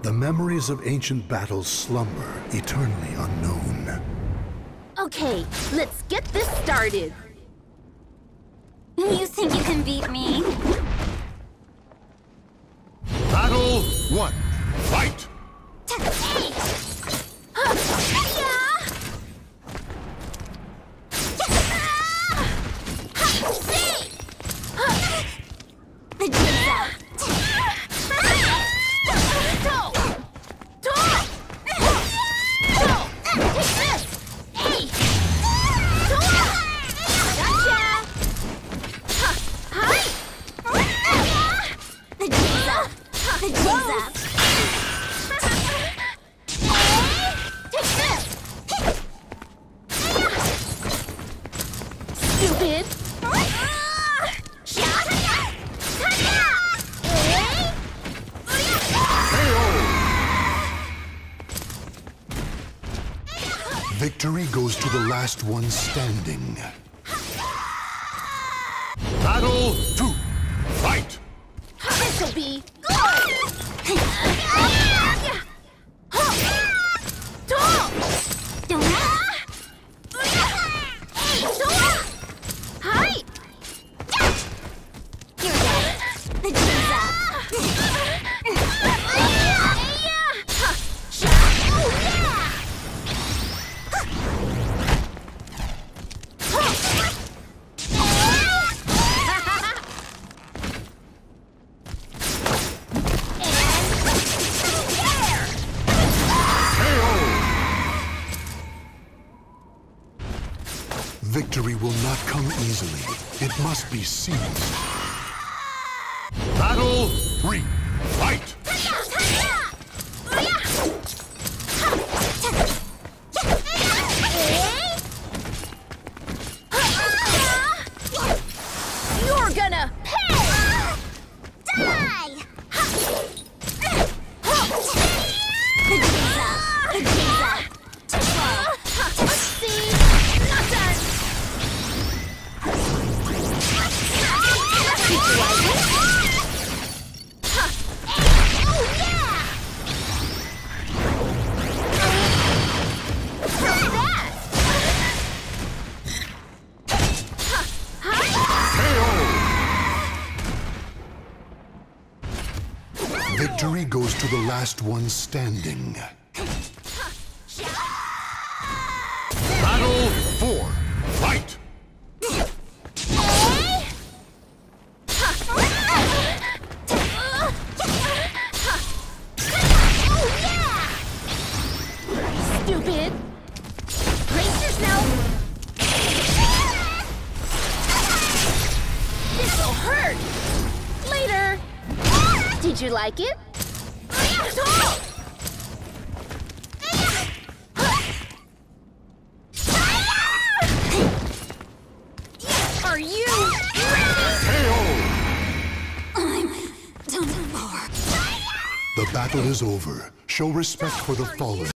The memories of ancient battles slumber, eternally unknown. Okay, let's get this started. You think you can beat me? Battle 1. Fight! Stupid! Victory goes to the last one standing. Battle 2. Fight! This'll be Victory will not come easily. It must be seized. Battle 3. Fight! You're gonna pay! Die! See? Not done! Victory goes to the last one standing. Battle 4. Fight! Stupid! Brace yourself! This'll hurt! Later! Did you like it? Are you ready? I'm done for. The battle is over. Show respect for the fallen.